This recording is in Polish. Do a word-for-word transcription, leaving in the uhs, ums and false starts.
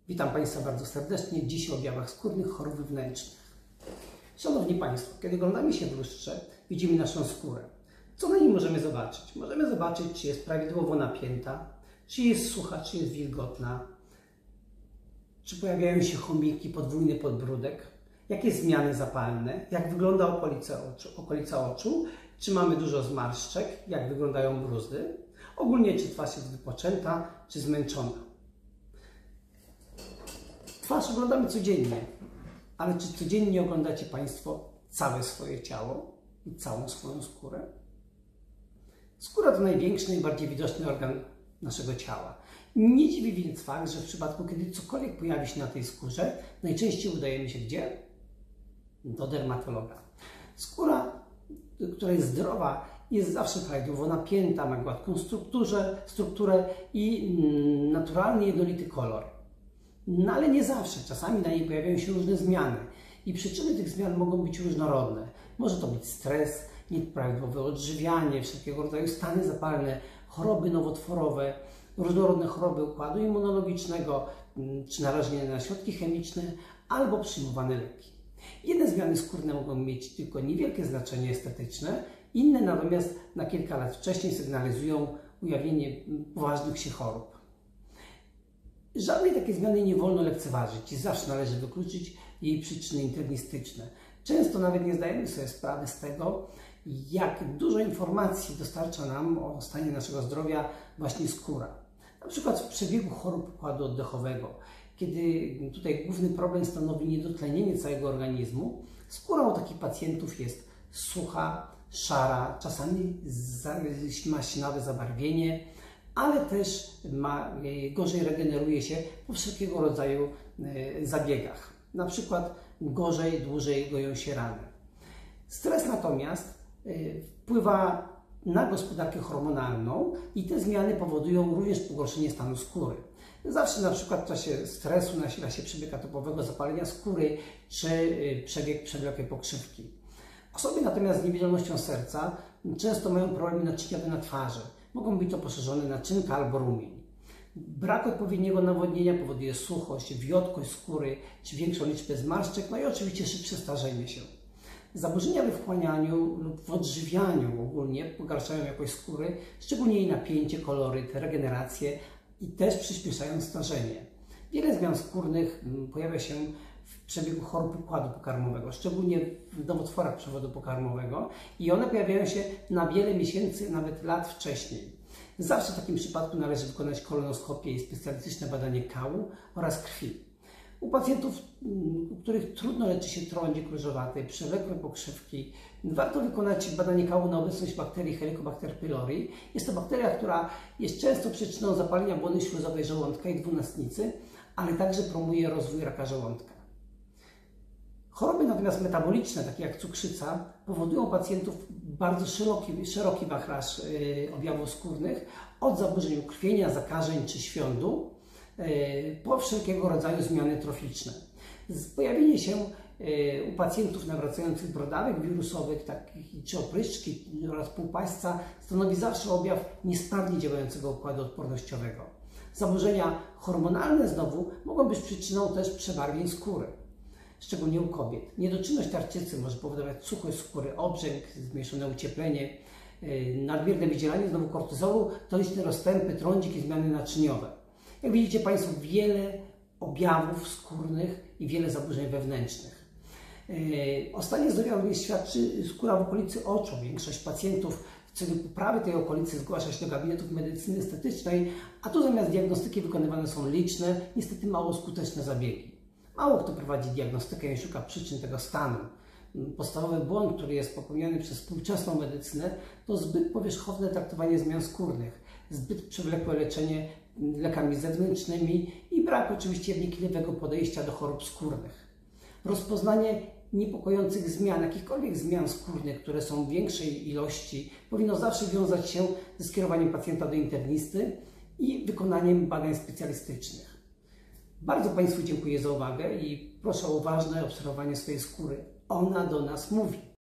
Witam Państwa bardzo serdecznie. Dziś o objawach skórnych chorób wewnętrznych. Szanowni Państwo, kiedy oglądamy się w lustrze, widzimy naszą skórę. Co na niej możemy zobaczyć? Możemy zobaczyć, czy jest prawidłowo napięta, czy jest sucha, czy jest wilgotna, czy pojawiają się chomiki, podwójny podbródek, jakie zmiany zapalne, jak wygląda okolica oczu, okolica oczu, czy mamy dużo zmarszczek, jak wyglądają bruzdy, ogólnie czy twarz jest wypoczęta, czy zmęczona. Twarz oglądamy codziennie, ale czy codziennie oglądacie Państwo całe swoje ciało i całą swoją skórę? Skóra to największy, najbardziej widoczny organ naszego ciała. Nie dziwi więc fakt, że w przypadku, kiedy cokolwiek pojawi się na tej skórze, najczęściej udajemy się gdzie? Do dermatologa. Skóra, która jest zdrowa, jest zawsze prawidłowo napięta, ma gładką strukturę, strukturę i naturalnie jednolity kolor. No ale nie zawsze. Czasami na niej pojawiają się różne zmiany i przyczyny tych zmian mogą być różnorodne. Może to być stres, nieprawidłowe odżywianie, wszelkiego rodzaju stany zapalne, choroby nowotworowe, różnorodne choroby układu immunologicznego, czy narażenie na środki chemiczne, albo przyjmowane leki. Jedne zmiany skórne mogą mieć tylko niewielkie znaczenie estetyczne, inne natomiast na kilka lat wcześniej sygnalizują ujawnienie poważnych się chorób. Żadnej takiej zmiany nie wolno lekceważyć i zawsze należy wykluczyć jej przyczyny internistyczne. Często nawet nie zdajemy sobie sprawy z tego, jak dużo informacji dostarcza nam o stanie naszego zdrowia właśnie skóra. Na przykład w przebiegu chorób układu oddechowego, kiedy tutaj główny problem stanowi niedotlenienie całego organizmu, skóra u takich pacjentów jest sucha, szara, czasami ma sinawe zabarwienie, ale też ma, gorzej regeneruje się po wszelkiego rodzaju zabiegach. Na przykład gorzej, dłużej goją się rany. Stres natomiast wpływa na gospodarkę hormonalną i te zmiany powodują również pogorszenie stanu skóry. Zawsze na przykład w czasie stresu nasila się przebieg atopowego zapalenia skóry czy przebieg przewlekłej pokrzywki. Osoby natomiast z niewydolnością serca często mają problemy naczyniowe na twarzy. Mogą być to poszerzone naczynka albo rumień. Brak odpowiedniego nawodnienia powoduje suchość, wiotkość skóry czy większą liczbę zmarszczek, no i oczywiście szybsze starzenie się. Zaburzenia we wchłanianiu lub w odżywianiu ogólnie pogarszają jakość skóry, szczególnie jej napięcie, koloryt, regenerację i też przyspieszają starzenie. Wiele zmian skórnych pojawia się w przebiegu chorób układu pokarmowego, szczególnie w nowotworach przewodu pokarmowego i one pojawiają się na wiele miesięcy, nawet lat wcześniej. Zawsze w takim przypadku należy wykonać kolonoskopię i specjalistyczne badanie kału oraz krwi. U pacjentów, u których trudno leczy się trądzik różowaty, przewlekłe pokrzywki, warto wykonać badanie kału na obecność bakterii Helicobacter pylori. Jest to bakteria, która jest często przyczyną zapalenia błony śluzowej żołądka i dwunastnicy, ale także promuje rozwój raka żołądka. Choroby natomiast metaboliczne, takie jak cukrzyca, powodują u pacjentów bardzo szeroki, szeroki wachlarz yy, objawów skórnych, od zaburzeń ukrwienia, zakażeń czy świądu, yy, po wszelkiego rodzaju zmiany troficzne. Pojawienie się yy, u pacjentów nawracających brodawek wirusowych, takich czy opryszczki oraz półpaśćca stanowi zawsze objaw niesprawnie działającego układu odpornościowego. Zaburzenia hormonalne znowu mogą być przyczyną też przebarwień skóry, szczególnie u kobiet. Niedoczynność tarczycy może powodować suchość skóry, obrzęk, zmniejszone ucieplenie, nadmierne wydzielanie znowu kortyzolu, toniczne rozstępy, trądzik i zmiany naczyniowe. Jak widzicie Państwo, wiele objawów skórnych i wiele zaburzeń wewnętrznych. O stanie zdrowia również świadczy skóra w okolicy oczu. Większość pacjentów w celu poprawy tej okolicy zgłasza się do gabinetów medycyny estetycznej, a tu zamiast diagnostyki wykonywane są liczne, niestety mało skuteczne zabiegi. Mało kto prowadzi diagnostykę i szuka przyczyn tego stanu. Podstawowy błąd, który jest popełniany przez współczesną medycynę, to zbyt powierzchowne traktowanie zmian skórnych, zbyt przewlekłe leczenie lekami zewnętrznymi i brak oczywiście wnikliwego podejścia do chorób skórnych. Rozpoznanie niepokojących zmian, jakichkolwiek zmian skórnych, które są w większej ilości, powinno zawsze wiązać się ze skierowaniem pacjenta do internisty i wykonaniem badań specjalistycznych. Bardzo Państwu dziękuję za uwagę i proszę o uważne obserwowanie swojej skóry. Ona do nas mówi.